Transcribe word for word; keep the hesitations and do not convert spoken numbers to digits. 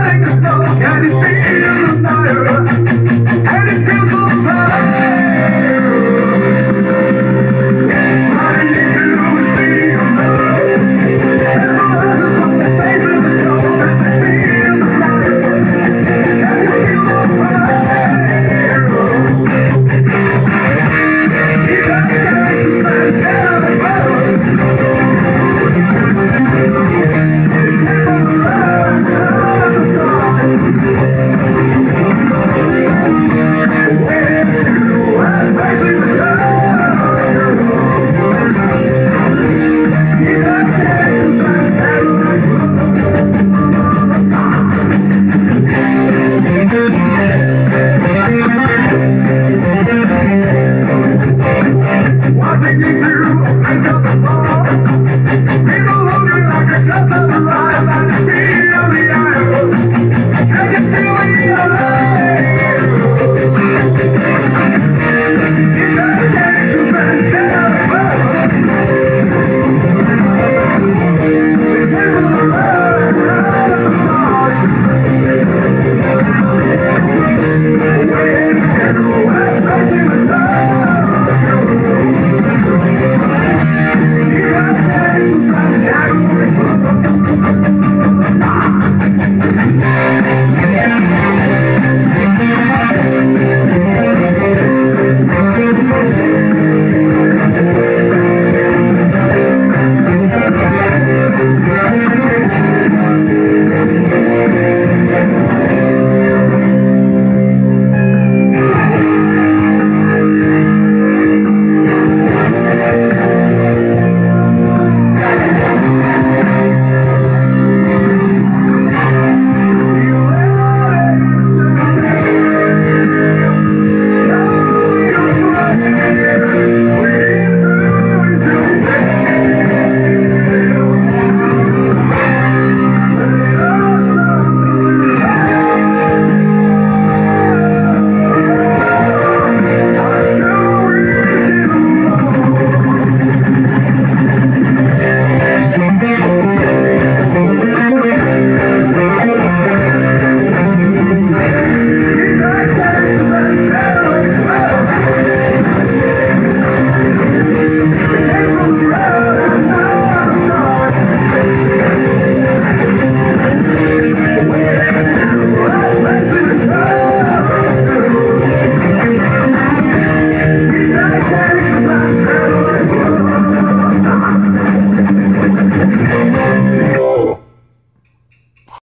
like the smoke, and it feels a fire, and it feels so fire. Trying to see your love, test from the face of the door, and they feel the fire. Can you feel the fire? Keep on the gangsters and Cadillac.